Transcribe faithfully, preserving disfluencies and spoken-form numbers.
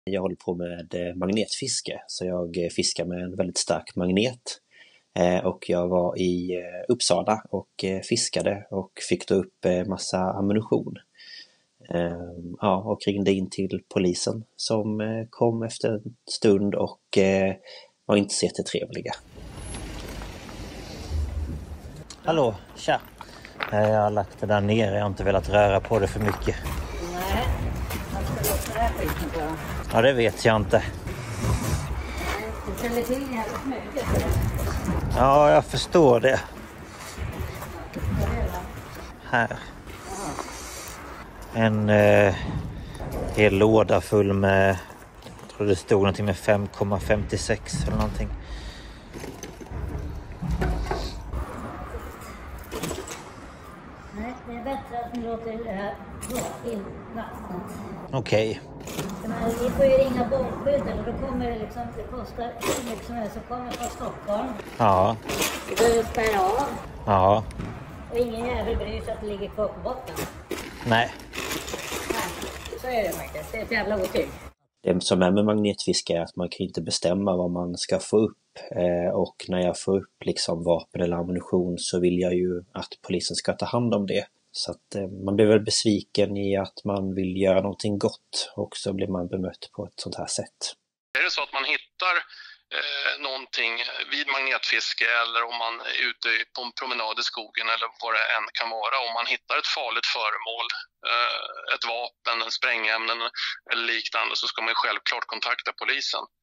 Jag håller på med eh, magnetfiske, så jag eh, fiskar med en väldigt stark magnet. Eh, och jag var i eh, Uppsala och eh, fiskade och fick då upp eh, massa ammunition. Eh, ja, och ringde in till polisen som eh, kom efter en stund och eh, var inte så jättetrevliga. Hallå, tja. Jag har lagt det där nere, jag har inte velat röra på det för mycket. Nej, man ska låta det här skiten på. Ja, det vet jag inte. Det ställer till jävligt mycket. Ja, jag förstår det. Här. En eh, hel låda full med, jag tror det stod någonting med fem komma femtiosex eller någonting. Nej, det är bättre att ni låter det här gå in vattnet. Okej. Men vi får ju ringa båtskyddet och då kommer det liksom, det kostar hur mycket som helst, så kommer från Stockholm. Ja. Vi behöver spärra av. Ja. Och ingen jävel bryr sig att det ligger kvar på botten. Nej. Nej, så är det faktiskt. Det är ett jävla otyg. Det som är med magnetfiske är att man kan inte bestämma vad man ska få upp. Eh, och när jag får upp liksom vapen eller ammunition så vill jag ju att polisen ska ta hand om det. Så att eh, man blir väl besviken i att man vill göra någonting gott och så blir man bemött på ett sånt här sätt. Är det så att man hittar eh, någonting vid magnetfiske eller om man är ute på en promenad i skogen eller vad det än kan vara, om man hittar ett farligt föremål, eh, ett vapen, en sprängämnen eller liknande, så ska man självklart kontakta polisen.